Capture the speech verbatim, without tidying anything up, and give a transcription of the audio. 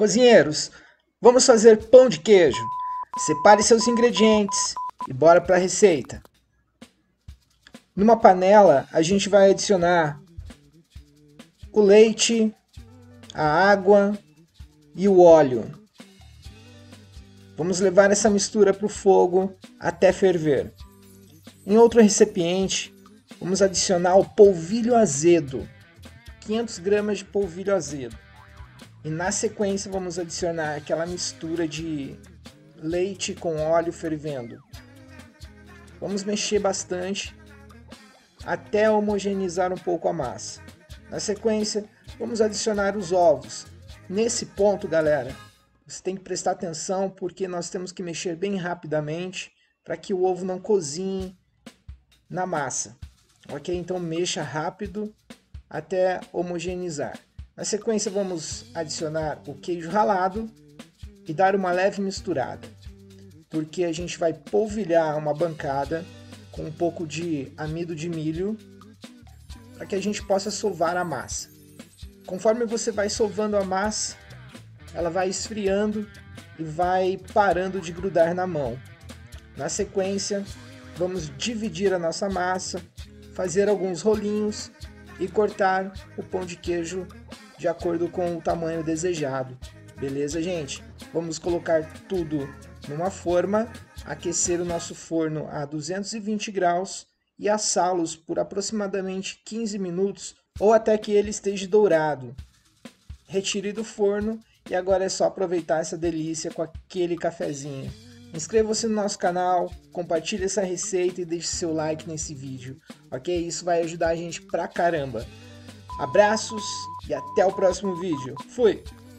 Cozinheiros, vamos fazer pão de queijo. Separe seus ingredientes e bora para a receita. Numa panela, a gente vai adicionar o leite, a água e o óleo. Vamos levar essa mistura para o fogo até ferver. Em outro recipiente, vamos adicionar o polvilho azedo, quinhentas gramas de polvilho azedo. E na sequência vamos adicionar aquela mistura de leite com óleo fervendo. Vamos mexer bastante até homogeneizar um pouco a massa. Na sequência, vamos adicionar os ovos. Nesse ponto, galera, você tem que prestar atenção porque nós temos que mexer bem rapidamente para que o ovo não cozinhe na massa. Ok? Então mexa rápido até homogeneizar. Na sequência vamos adicionar o queijo ralado e dar uma leve misturada, porque a gente vai polvilhar uma bancada com um pouco de amido de milho para que a gente possa sovar a massa. Conforme você vai sovando a massa, ela vai esfriando e vai parando de grudar na mão. Na sequência, vamos dividir a nossa massa, fazer alguns rolinhos e cortar o pão de queijo de acordo com o tamanho desejado. Beleza, gente? Vamos colocar tudo numa forma, aquecer o nosso forno a duzentos e vinte graus e assá-los por aproximadamente quinze minutos ou até que ele esteja dourado. Retire do forno e agora é só aproveitar essa delícia com aquele cafezinho. Inscreva-se no nosso canal, compartilhe essa receita e deixe seu like nesse vídeo, ok? Isso vai ajudar a gente pra caramba. Abraços e até o próximo vídeo. Fui!